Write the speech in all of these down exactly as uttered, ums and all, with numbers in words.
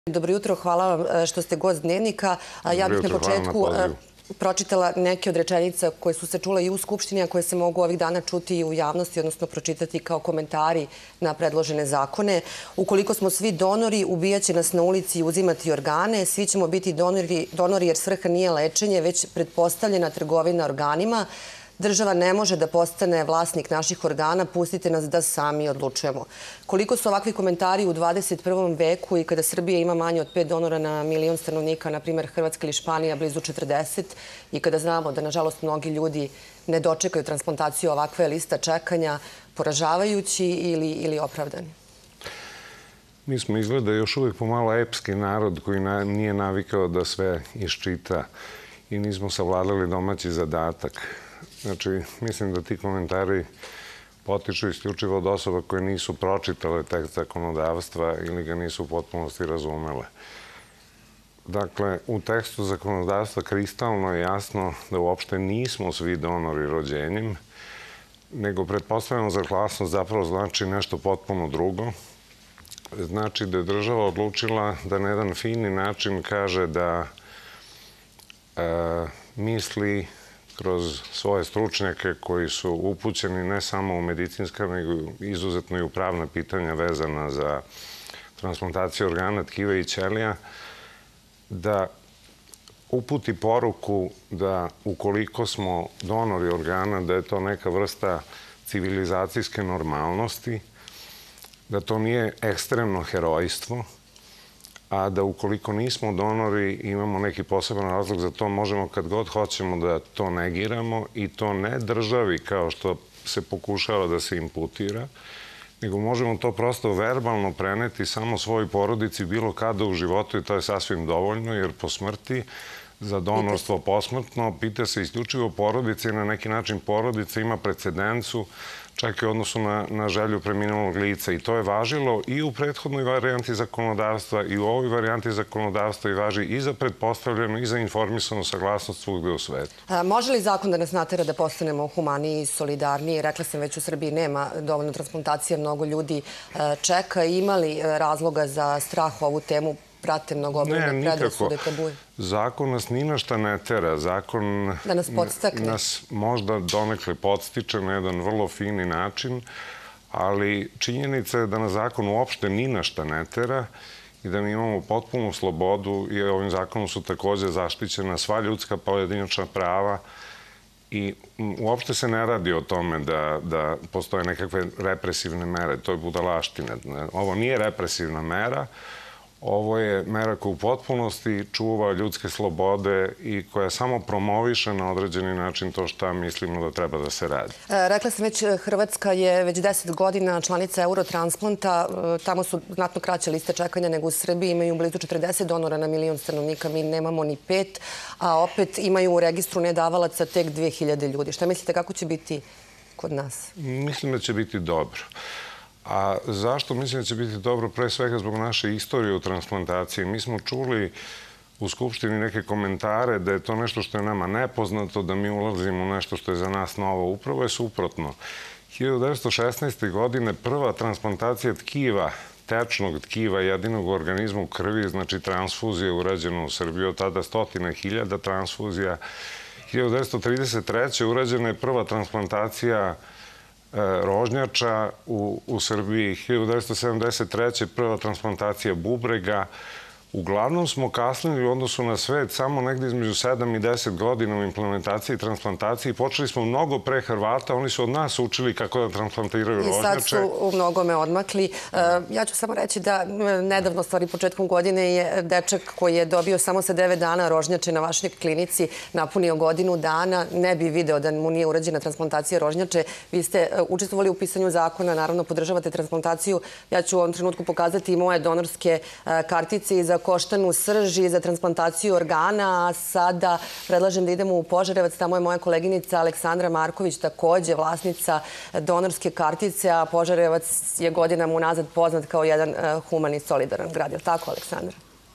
Dobro jutro, hvala vam što ste gost Dnevnika. Ja bih na početku pročitala neke od rečenica koje su se čule i u Skupštini, a koje se mogu ovih dana čuti i u javnosti, odnosno pročitati kao komentari na predložene zakone. Ukoliko smo svi donori, ubijaće nas na ulici i uzimati organe. Svi ćemo biti donori, donori jer svrha nije lečenje, već pretpostavljena trgovina organima. Država ne može da postane vlasnik naših organa, pustite nas da sami odlučujemo. Koliko su ovakvi komentari u dvadeset prvom veku i kada Srbija ima manje od pet donora na milion stanovnika, na primjer Hrvatska ili Španija blizu četrdeset, i kada znamo da, nažalost, mnogi ljudi ne dočekaju transplantaciju, ovakve lista čekanja, poražavajući ili, ili opravdani? Mi smo izgleda još uvijek pomalo epski narod koji na, nije navikao da sve iščita i nismo savladali domaći zadatak. Znači, mislim da ti komentari potiču isključivo od osoba koje nisu pročitale tekst zakonodavstva ili ga nisu u potpunosti razumele. Dakle, u tekstu zakonodavstva kristalno je jasno da uopšte nismo svi donori rođenjem, nego pretpostavljamo saglasnost zapravo znači nešto potpuno drugo. Znači da je država odlučila da na jedan fini način kaže da e, misli kroz svoje stručnjake koji su upućeni ne samo u medicinska, nego izuzetno i u pravna pitanja vezana za transplantaciju organa, tkiva i ćelija, da uputi poruku da ukoliko smo donori organa, da je to neka vrsta civilizacijske normalnosti, da to nije ekstremno herojstvo, a da ukoliko nismo donori, imamo neki poseban razlog za to, možemo kad god hoćemo da to negiramo i to ne državi kao što se pokušava da se imputira, nego možemo to prosto verbalno preneti samo svojoj porodici bilo kada u životu i to je sasvim dovoljno, jer po smrti za donorstvo posmrtno pita se isključivo porodice i na neki način porodica ima precedencu čak i u odnosu na, na želju preminulog lica. I to je važilo i u prethodnoj varijanti zakonodavstva i u ovoj varijanti zakonodavstva i važi i za pretpostavljenu i za informisanu saglasnost svugde u svetu. A, može li zakon da nas natera da postanemo humaniji i solidarniji? Rekla sam već, u Srbiji nema dovoljno transplantacija, mnogo ljudi čeka. Ima li razloga za strah u ovu temu? Prate mnogobrojne predrasude, tabuje. Zakon nas ni na šta ne tera. Zakon da nas podstakne. Nas možda donekle podstiče na jedan vrlo fini način, ali činjenica je da nas zakon uopšte ni na šta ne tera i da mi imamo potpunu slobodu i ovim zakonom su takođe zaštićena sva ljudska pojedinačna prava i uopšte se ne radi o tome da, da postoje nekakve represivne mere. To je budalaština. Ovo nije represivna mera. Ovo je mera koja u potpunosti čuva ljudske slobode i koja samo promoviše na određeni način to šta mislimo da treba da se radi. Rekla sam već, Hrvatska je već deset godina članica Eurotransplanta. Tamo su znatno kraće liste čekanja nego u Srbiji. Imaju blizu četrdeset donora na milion stanovnika. Mi nemamo ni pet, a opet imaju u registru nedavalaca tek dve hiljade ljudi. Šta mislite, kako će biti kod nas? Mislim da će biti dobro. A zašto mislim da će biti dobro? Pre svega zbog naše istorije u transplantaciji. Mi smo čuli u Skupštini neke komentare da je to nešto što je nama nepoznato, da mi ulazimo u nešto što je za nas novo. Upravo je suprotno. hiljadu devetsto šesnaeste. godine prva transplantacija tkiva, tečnog tkiva jedinog organizma u krvi, znači transfuzija urađena u Srbiji, od tada stotina hiljada transfuzija. hiljadu devetsto trideset treće. urađena je prva transplantacija rožnjača u, u Srbiji, hiljadu devetsto sedamdeset treće. prva transplantacija bubrega. Uglavnom smo kasnili u odnosu na svet samo negde između sedam i deset godina u implementaciji i transplantaciji. Počeli smo mnogo pre Hrvata, oni su od nas učili kako da transplantiraju rožnjače. I sad su u mnogome odmakli. Ja ću samo reći da nedavno, stvari početkom godine, je dečak koji je dobio samo sa devet dana rožnjače na vašoj klinici napunio godinu dana. Ne bi video da mu nije urađena transplantacija rožnjače. Vi ste učestvovali u pisanju zakona, naravno podržavate transplantaciju. Ja ću u ovom trenutku pokazati i moje donorske kartice i za koštanu srž i za transplantaciju organa, a sada predlažem da idemo u Požarevac. Tamo je moja koleginica Aleksandra Marković, takođe vlasnica donorske kartice, a Požarevac je godinama unazad poznat kao jedan human i solidaran grad. Je li tako, Aleksandra?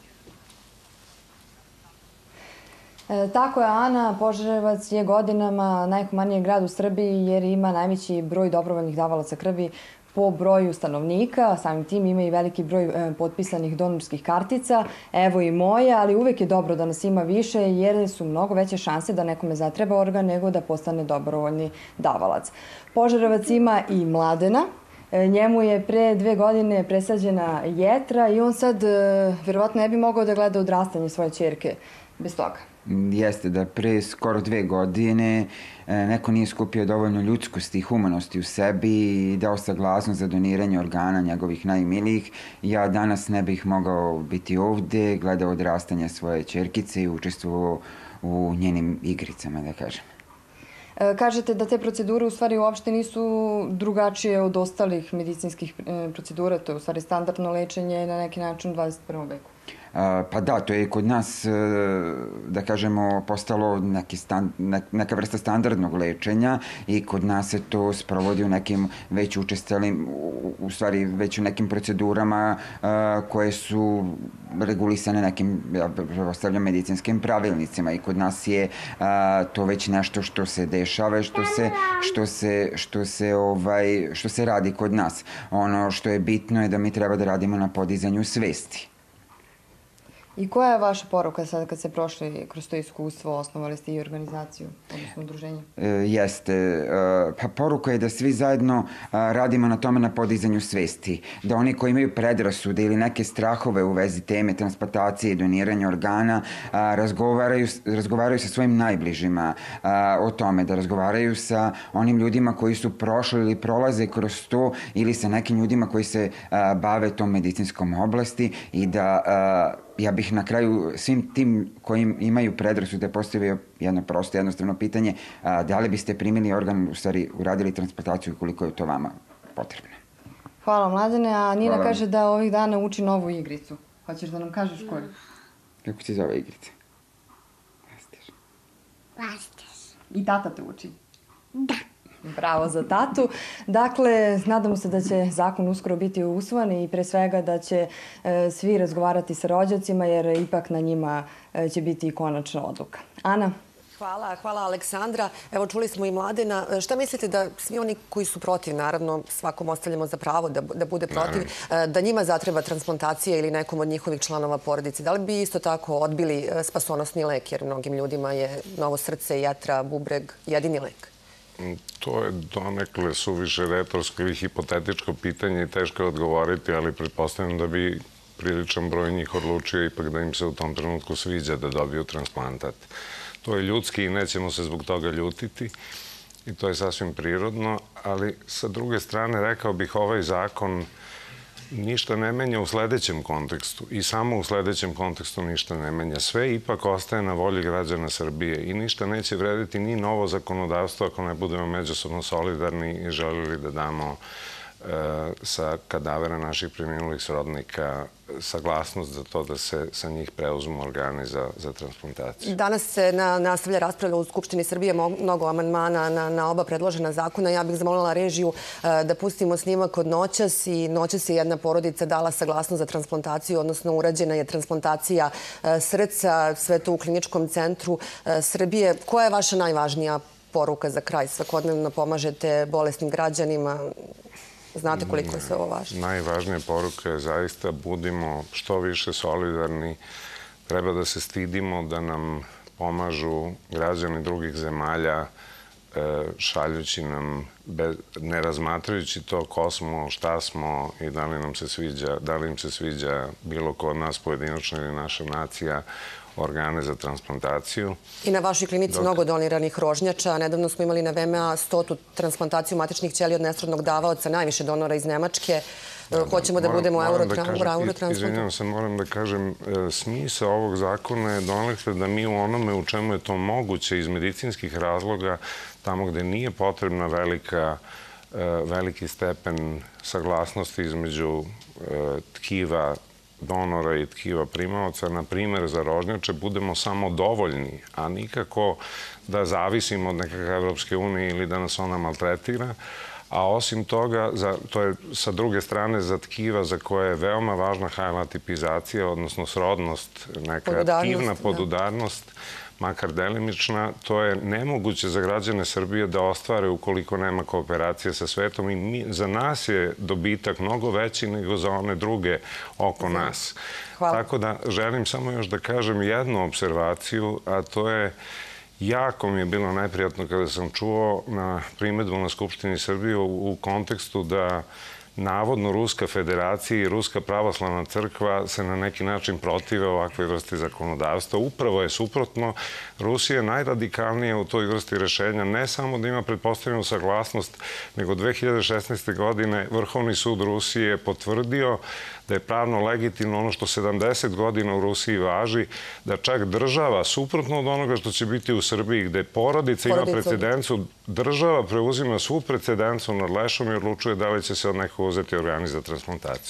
Tako je, Ana. Požarevac je godinama najhumaniji grad u Srbiji jer ima najveći broj dobrovoljnih davalaca krvi. po broju stanovnika, samim tim ima i veliki broj potpisanih donorskih kartica, evo i moje, ali uvek je dobro da nas ima više jer su mnogo veće šanse da nekome zatreba organ nego da postane dobrovoljni davalac. Požarevac ima i Mladena. Njemu je pre dve godine presađena jetra i on sad verovatno ne bi mogao da gleda odrastanje svoje ćerke bez toga. Jeste da pre skoro dve godine neko nije skupio dovoljno ljudskosti i humanosti u sebi i dao saglasnost za doniranje organa njegovih najmilijih. Ja danas ne bih mogao biti ovde, gledao odrastanje svoje ćerkice i učestvovao u njenim igricama, da kažem. Kažete da te procedure u stvari uopšte nisu drugačije od ostalih medicinskih procedura, to je u stvari standardno lečenje na neki način u dvadeset prvom veku. Pa da, to je kod nas, da kažemo, postalo neka vrsta standardnog lečenja i kod nas se to sprovodi u nekim već učestalim, u stvari već u nekim procedurama koje su regulisane nekim, ja prepostavljam, medicinskim pravilnicima i kod nas je to već nešto što se dešava, što se, što se, što se, ovaj, što se radi kod nas. Ono što je bitno je da mi treba da radimo na podizanju svesti. I koja je vaša poruka sada kad ste prošli kroz to iskustvo, osnovali ste i organizaciju, odnosno udruženje? Jeste. Pa poruka je da svi zajedno radimo na tome na podizanju svesti. Da oni koji imaju predrasude ili neke strahove u vezi teme transplantacije i doniranja organa razgovaraju, razgovaraju sa svojim najbližima o tome, da razgovaraju sa onim ljudima koji su prošli ili prolaze kroz to ili sa nekim ljudima koji se bave tom medicinskom oblasti i da ja bih na kraju svim tim koji imaju predrasude postavio jedno prosto, jednostavno pitanje, da li biste primili organ, u stvari uradili transplantaciju i koliko je to vama potrebno. Hvala, Mladene, a Nina kaže da ovih dana uči novu igricu. Hoćeš da nam kažeš koju? Kako ti zove igrica? Lastiš. Lastiš. I tata te uči? Da. Bravo za tatu. Dakle, nadamo se da će zakon uskoro biti usvojen i pre svega da će e, svi razgovarati sa rođacima jer ipak na njima e, će biti i konačna odluka. Ana? Hvala, hvala Aleksandra. Evo, čuli smo i Mladena. Šta mislite da svi oni koji su protiv, naravno svakom ostavljamo za pravo da, da bude protiv, naravno, da njima zatreba transplantacija ili nekom od njihovih članova porodice? Da li bi isto tako odbili spasonosni lek, jer mnogim ljudima je novo srce, jetra, bubreg jedini lek? To je donekle suviše retorsko ili hipotetičko pitanje i teško je odgovoriti, ali pretpostavljam da bi priličan broj njih odlučio ipak da im se u tom trenutku sviđa da dobiju transplantat. To je ljudski i nećemo se zbog toga ljutiti i to je sasvim prirodno, ali sa druge strane rekao bih ovaj zakon ništa ne menja u sledećem kontekstu i samo u sledećem kontekstu ništa ne menja. Sve ipak ostaje na volji građana Srbije i ništa neće vrediti ni novo zakonodavstvo ako ne budemo međusobno solidarni i želili da damo sa kadavera naših preminulih srodnika saglasnost za to da se sa njih preuzmu organi za, za transplantaciju. Danas se na, nastavlja raspravlja u Skupštini Srbije mnogo amandmana na, na oba predložena zakona. Ja bih zamolila režiju da pustimo snimak od noćas i noćas je jedna porodica dala saglasnost za transplantaciju, odnosno urađena je transplantacija srca, sve to u Kliničkom centru Srbije. Koja je vaša najvažnija poruka za kraj? Svakodnevno pomažete bolesnim građanima. Znate koliko je sve ovo važno? Najvažnija poruka je zaista budimo što više solidarni. Treba da se stidimo da nam pomažu građani drugih zemalja šaljući nam, ne razmatrajući to ko smo, šta smo i da li nam se sviđa, da li im se sviđa bilo ko od nas pojedinačno ili naša nacija organe za transplantaciju. I na vašoj klinici mnogo doniranih rožnjača. Nedavno smo imali na V M A stotu transplantaciju matičnih ćelija od nesrodnog davaoca, najviše donora iz Nemačke. Hoćemo da budemo u Eurotransplantu. Izvinjam se, moram da kažem, smisao ovog zakona je donekle da mi u onome u čemu je to moguće iz medicinskih razloga, tamo gde nije potrebna velika veliki stepen saglasnosti između tkiva donora i tkiva primaoca, na primjer za rožnjače, budemo samo dovoljni, a nikako da zavisimo od nekakve Evropske unije ili da nas ona maltretira, A osim toga, to je sa druge strane za tkiva za koje je veoma važna hematipizacija, odnosno srodnost, neka aktivna podudarnost, makar delimična, to je nemoguće za građane Srbije da ostvare ukoliko nema kooperacije sa svetom i za nas je dobitak mnogo veći nego za one druge oko nas. Tako da želim samo još da kažem jednu observaciju, a to je jako mi je bilo najprijatno kada sam čuo na primedbu na Skupštini Srbije u kontekstu da navodno Ruska federacija i Ruska pravoslavna crkva se na neki način protive ovakvoj vrsti zakonodavstva. Upravo je suprotno. Rusija je najradikalnija u toj vrsti rešenja. Ne samo da ima pretpostavljenu saglasnost, nego dve hiljade šesnaeste. godine Vrhovni sud Rusije je potvrdio da je pravno legitimno ono što sedamdeset godina u Rusiji važi, da čak država, suprotno od onoga što će biti u Srbiji, gde porodica ima precedencu, država preuzima svu precedencu nad lešom i odlučuje da li će se od nekog uzeti organi za transplantaciju.